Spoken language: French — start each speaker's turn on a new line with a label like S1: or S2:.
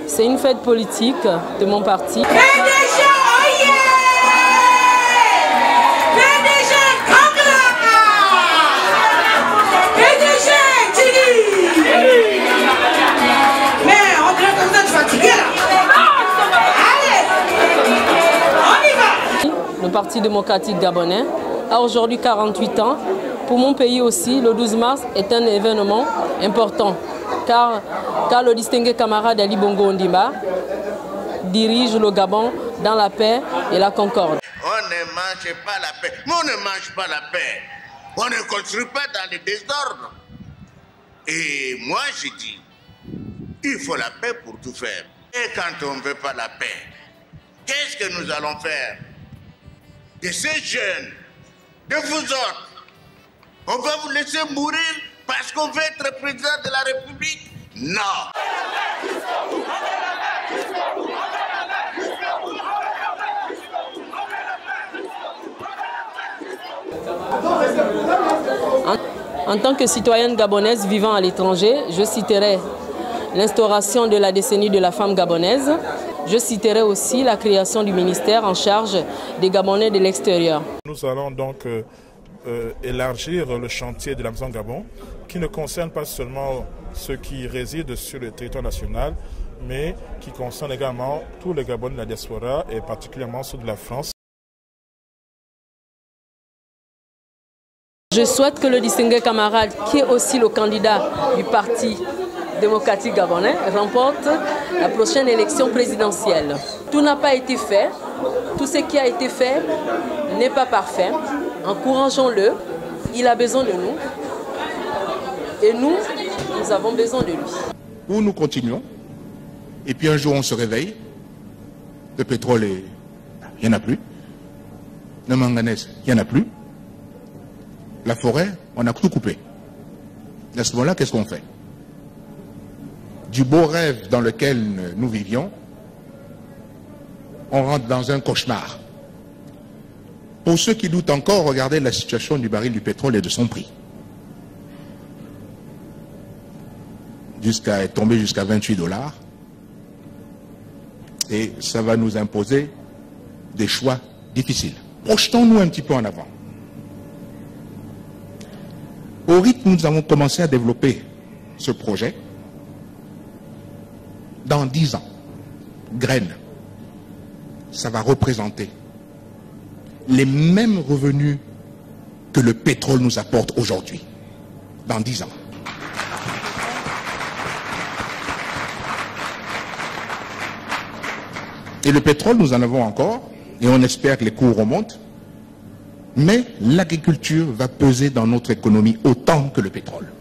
S1: C'est une fête politique de mon parti. Le Parti démocratique gabonais a aujourd'hui 48 ans. Pour mon pays aussi, le 12 mars est un événement important car le distingué camarade Ali Bongo Ondimba dirige le Gabon dans la paix et la concorde.
S2: On ne mange pas la paix. Mais on ne mange pas la paix. On ne construit pas dans le désordre. Et moi, je dis, il faut la paix pour tout faire. Et quand on ne veut pas la paix, qu'est-ce que nous allons faire de ces jeunes, de vous autres? On va vous laisser mourir parce qu'on veut être président de la République? Non.
S1: En tant que citoyenne gabonaise vivant à l'étranger, je citerai l'instauration de la décennie de la femme gabonaise. Je citerai aussi la création du ministère en charge des Gabonais de l'extérieur.
S3: Nous allons donc élargir le chantier de la Maison Gabon, qui ne concerne pas seulement ceux qui résident sur le territoire national, mais qui concerne également tous les Gabonais de la diaspora et particulièrement ceux de la France.
S1: Je souhaite que le distingué camarade, qui est aussi le candidat du Parti démocratique gabonais, remporte la prochaine élection présidentielle. Tout n'a pas été fait, tout ce qui a été fait n'est pas parfait. Encourageons-le, il a besoin de nous et nous avons besoin de lui.
S4: Où nous continuons, et puis un jour on se réveille, le pétrole, il n'y en a plus, le manganèse, il n'y en a plus, la forêt, on a tout coupé. À ce moment-là, qu'est-ce qu'on fait? Du beau rêve dans lequel nous vivions, on rentre dans un cauchemar. Pour ceux qui doutent encore, regardez la situation du baril du pétrole et de son prix. Est tombé jusqu'à 28 $. Et ça va nous imposer des choix difficiles. Projetons-nous un petit peu en avant. Au rythme où nous avons commencé à développer ce projet, dans 10 ans, graines, ça va représenter les mêmes revenus que le pétrole nous apporte aujourd'hui, dans 10 ans. Et le pétrole, nous en avons encore, et on espère que les cours remontent, mais l'agriculture va peser dans notre économie autant que le pétrole.